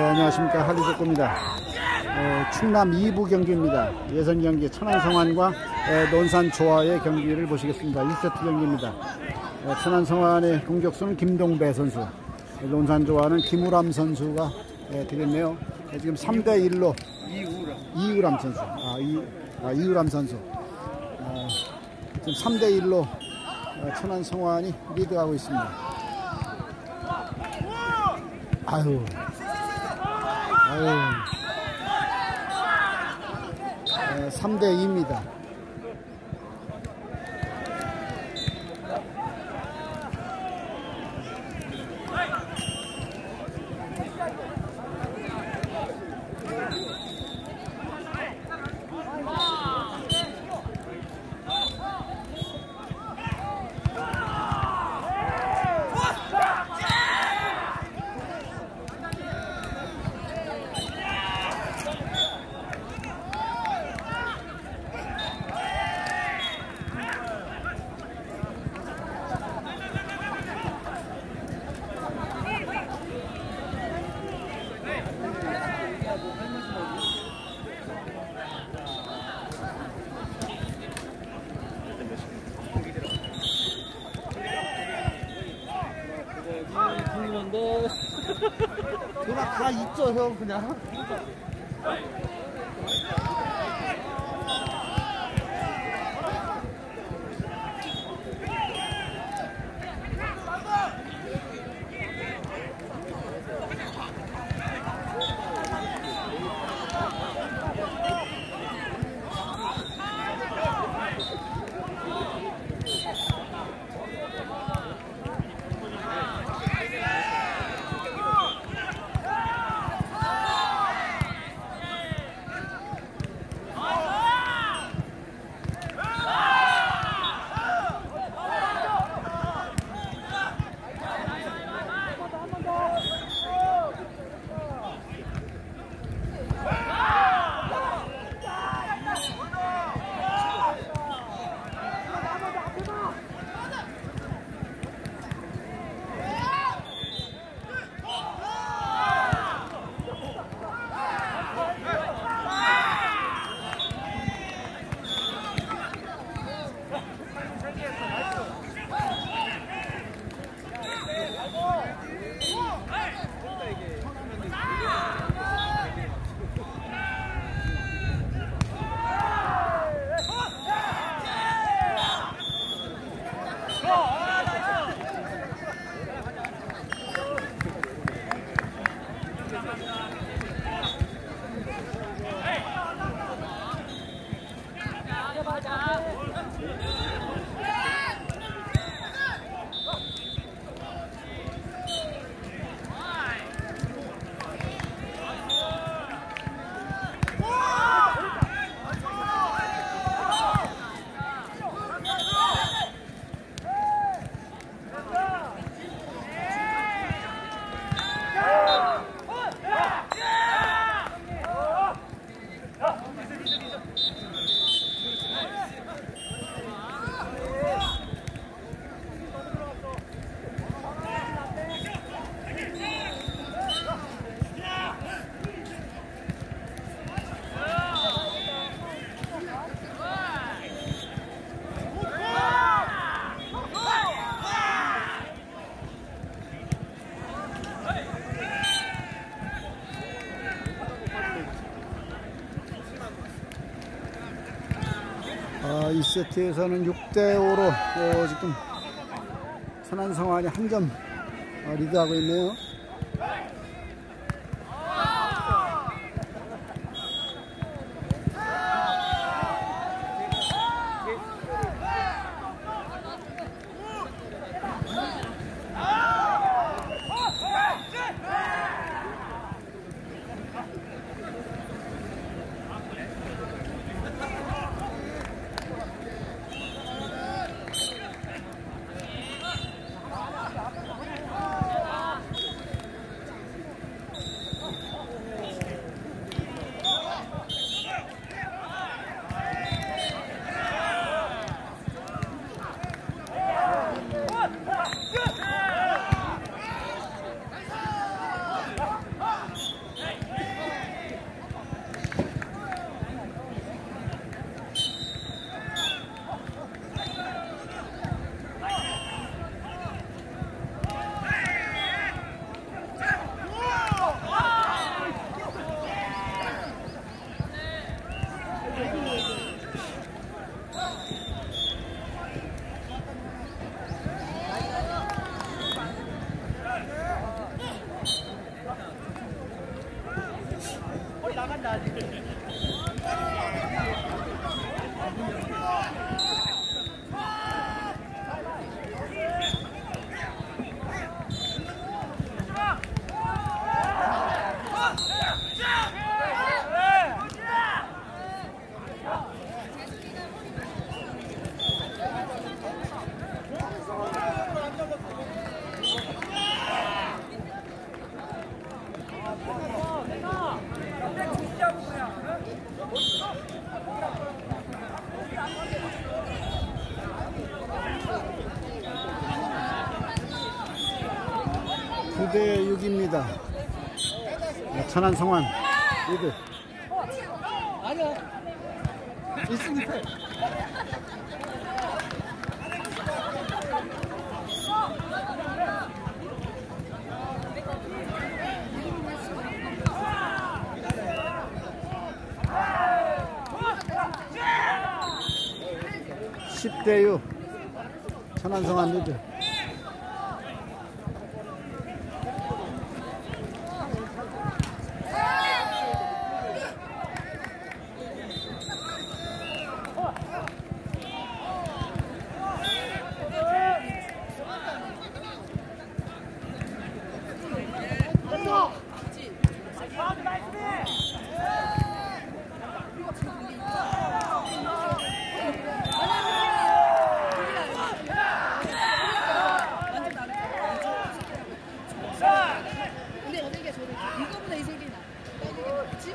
안녕하십니까, 할리족구입니다. 충남 2부 경기입니다. 예선 경기 천안성환과 논산조화의 경기를 보시겠습니다. 1세트 경기입니다. 천안성환의 공격수는 김동배 선수, 논산조화는 김우람 선수가 되겠네요. 지금 3대1로 이우람 선수, 이우람 선수, 지금 3대1로 천안성환이 리드하고 있습니다. 아유. 3대2입니다. 그냥 다 있죠, 형, 그냥. 이 세트에서는 6대5로 지금 천안성환이 한 점 리드하고 있네요. 9대 6입니다. 천안 성환 리드. 아니야. 1승 2패. 대 6 천안 성환 리드. 근데 어디게 저를 이거보다 이 색이 나. 그치?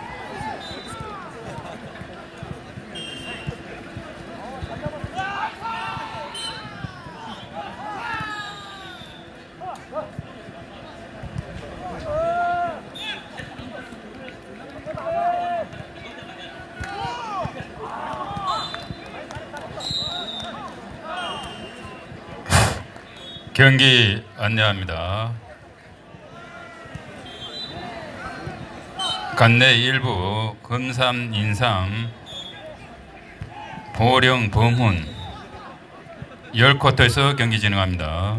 경기 안내합니다. 관내 일부 금삼, 인삼, 보령, 범훈 10쿼터에서 경기 진행합니다.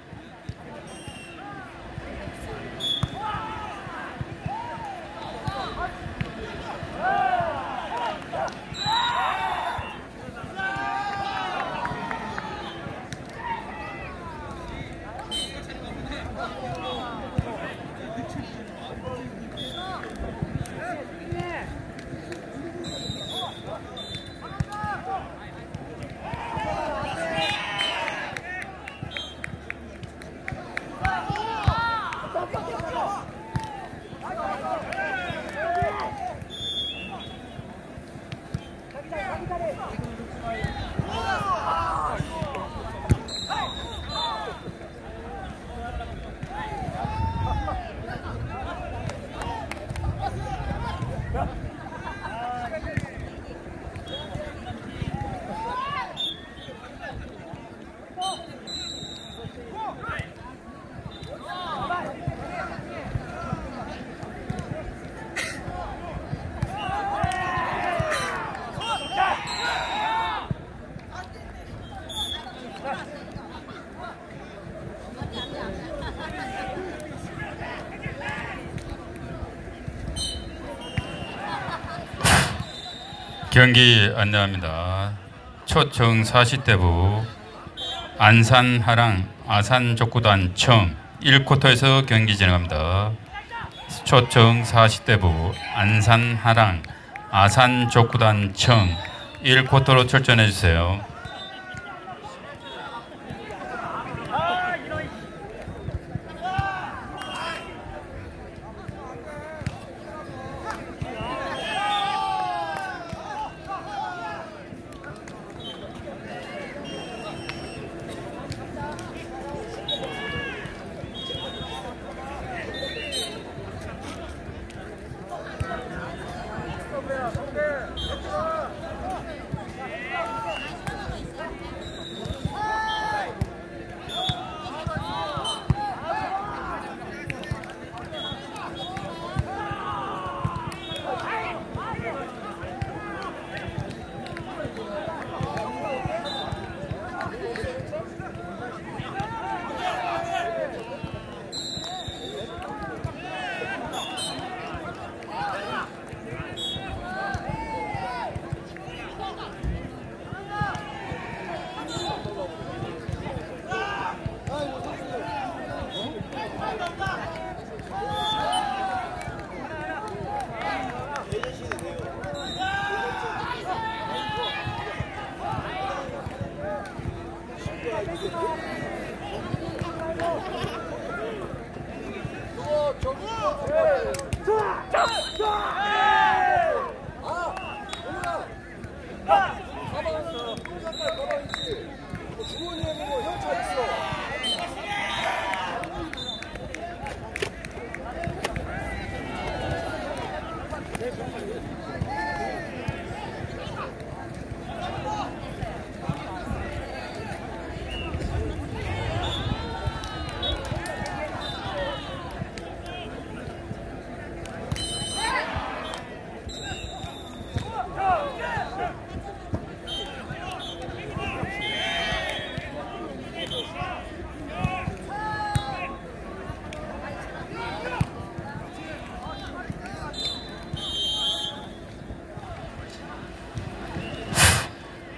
경기 안내합니다. 초청 40대부 안산 하랑 아산 족구단 청 1쿼터에서 경기 진행합니다. 초청 40대부 안산 하랑 아산 족구단 청 1쿼터로 출전해 주세요.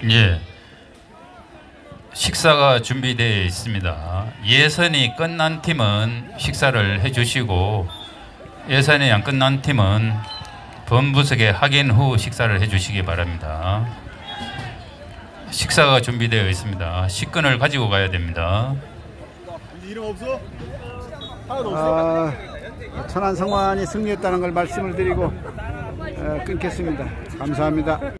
예. 식사가 준비되어 있습니다. 예선이 끝난 팀은 식사를 해주시고 예선이 안 끝난 팀은 본부석에 확인 후 식사를 해주시기 바랍니다. 식사가 준비되어 있습니다. 식권을 가지고 가야 됩니다. 이름 없어? 하나도 없어? 천안성환이 승리했다는 걸 말씀을 드리고 끊겠습니다. 감사합니다.